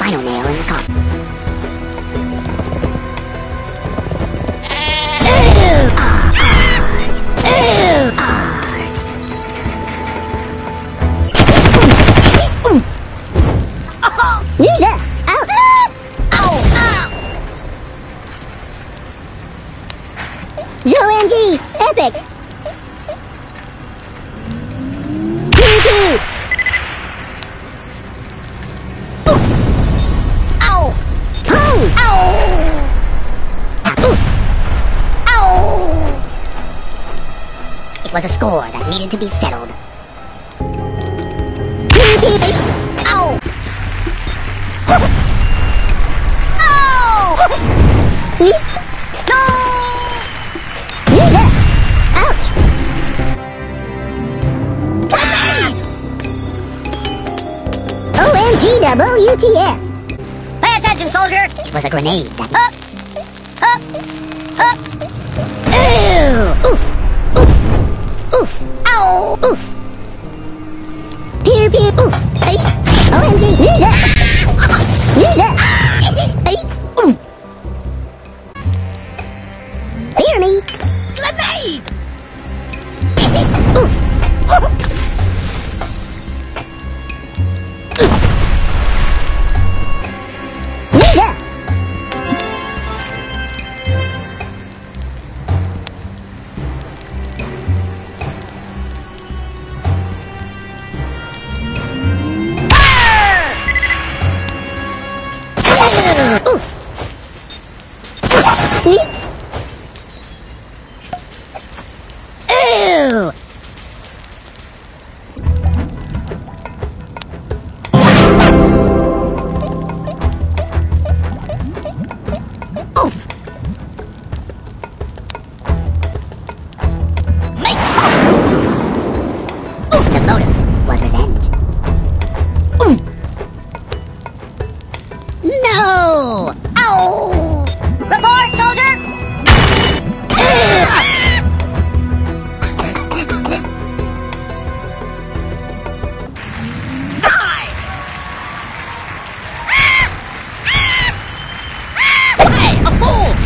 final nail in the coffin. Loser! Ouch! Ow! Ow! OMG! Epics! Pew pew! Ow! Pong! Ow! Ow! It was a score that needed to be settled. Pew pew! Ow! Ow! No! Loser! Ouch! OMG WTF! Pay attention, soldier! It was a grenade that... Ew! Oof! Oof! Oof! Ow! Oof! Pew pew! Oof! Hey! OMG! Loser! Loser! Hey! Hear me! Grenade! Oof! Loser! Oof! Ew! Oof! Make Oof! The motive was revenge. No! Ow! Report, soldier! Die! Hey, a fool!